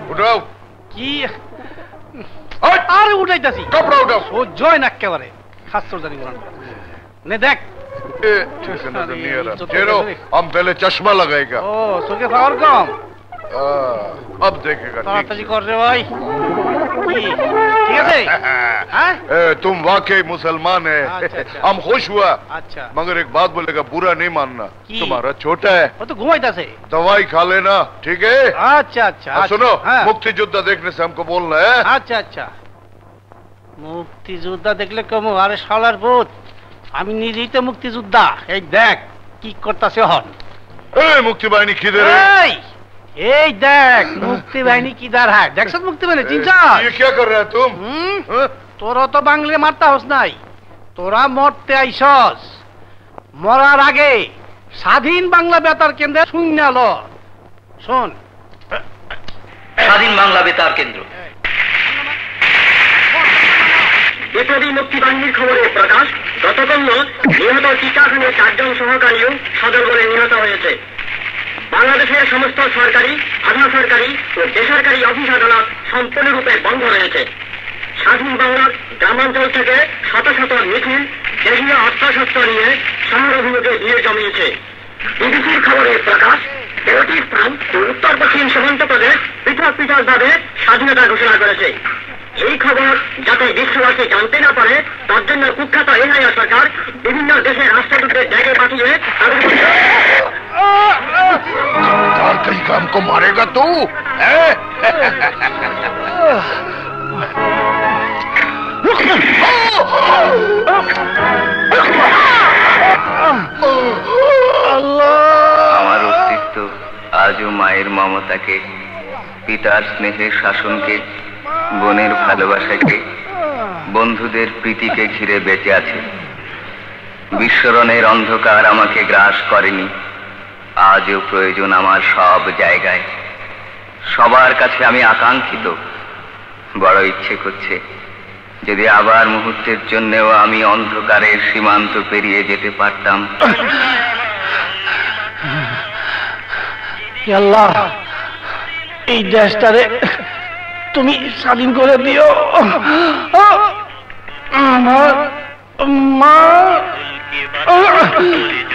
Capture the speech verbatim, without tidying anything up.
উঠাও। কি আরে উঠাইতাছি, কাপড় উঠাও। সহ্য হয় না একেবারে। খাচ্ছর জানি নে দেখ। हम पहले चश्मा लगाएगा। ओ सोके पावर कम। अब देखेगा। ताड़ाताड़ी कर रे भाई। ठीक है? हाँ? तुम वाकई मुसलमान है। अच्छा, अच्छा। हम खुश हुआ। अच्छा। मगर एक बात बोलेगा, बुरा नहीं मानना। तुम्हारा छोटा है। वो तो घुमाईता से। दवाई खा लेना, ठीक है? अच्छा अच्छा। सुनो, मुक्ति योद्धा देखने से हमको बोलना है। अच्छा अच्छा। मुक्ति योद्धा देखले कम अरे शालार भूत। আমি নিজেই তো মুক্তিযোদ্ধা। এই দেখ কি করতেছে হন। এই মুক্তি বাহিনী কিধর है? এই এই দেখ মুক্তি বাহিনী কিধর है? দেখছস মুক্তি বাহিনী চিনছস? ये क्या कर रहा है तुम? তোরা তো বাংলা মারতা হস নাই। তোরা মরতে আইছস। মরার আগে স্বাধীন বাংলা বেতার কেন্দ্রে শুননাল। শুন। স্বাধীন বাংলা বেতার কেন্দ্র। বিপ্লবী মুক্তি বাহিনীর খবরে প্রকাশ, গতকাল নিহত চিটাখানের চারজন সহকারীও সদরবলে নিহত হয়েছে। বাংলাদেশের সমস্ত সরকারি, আধা সরকারি ও বেসরকারি অফিস আদালত সম্পূর্ণরূপে বন্ধ রয়েছে। স্বাধীন বাংলার গ্রামাঞ্চল থেকে শত শত মিছিল দেশীয় অস্ত্রশস্ত্র নিয়ে শহর অভিমুখে ভিড় জমিয়েছে। বিবিসির খবরে প্রকাশ, তেরোটি স্থান উত্তর পশ্চিম সীমান্ত প্রদেশ পৃথক পৃথক ভাবে স্বাধীনতা ঘোষণা করেছে। এই খবর যাতে বিশ্ববাসী জানতে না পারে তার জন্য কুখ্যাত এনআইএ সরকার বিভিন্ন দেশের রাষ্ট্রদূতদের জায়গায় পাঠিয়ে तार कहीं काम को मारेगा तू? আমার অস্তিত্ব আজও মায়ের মমতাকে, পিতার স্নেহের শাসনকে, বোনের ভালোবাসাকে, বন্ধুদের প্রীতিকে ঘিরে বেঁচে আছে। বিস্মরণের অন্ধকার আমাকে গ্রাস করেনি। আজও প্রয়োজন আমার সব জায়গায়। সবার কাছে আমি আকাঙ্ক্ষিত। বড় ইচ্ছে করছে যদি আবার মুহূর্তের জন্যও আমি অন্ধকারের সীমান্ত পেরিয়ে যেতে পারতাম। আল্লাহ, এই দেশটারে তুমি স্বাধীন করে দিও। আমার মা